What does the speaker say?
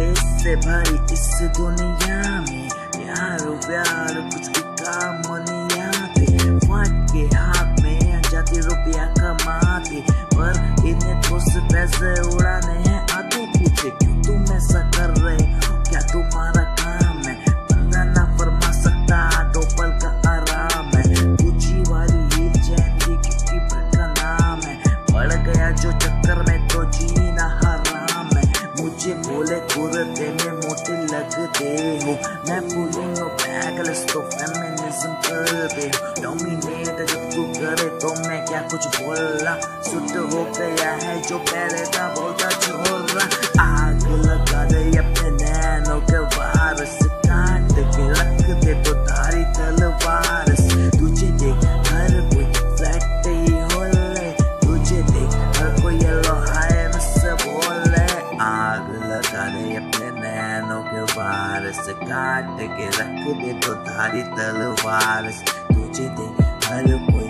Space से भरी इस दुनिया में प्यार कुछ भी काम नहीं आते। फट के हाथ में जाती रुपया कमाते, पर इन्हें तो सिर्फ पैसे उड़ाने हैं आते। पूछे क्यों तुम ऐसा कर रहे हो, क्या तुम्हारा काम है? बंदा ना फरमा सकता दो पल का आराम है। ऊंची वाली ये चैन थी क्योंकि का नाम है, पड़ गया जो चक्कर में तो जीना हराम है। मुझे बोले कुर्ते में मोटे लगते हो, मैं बोलूँगा बैगलेस तो फेमिनिज्म करते हो। डोमिनेट जब तू करे तो मैं क्या कुछ बोला, सुट हो गया है जो पहले था बोलता छोरा। आग लगा दे अपने नैनों के वार से, काट के रख दे तो धारी तलवार से। तुझे देख हर कोई फ्लैट ही होले, तुझे देख हर कोई येलो हाई मुझसे बोले। आग लगा दे अपने नैनों के वार से, काट के रख दे तो धारी तलवार से। तुझे देख हर कोई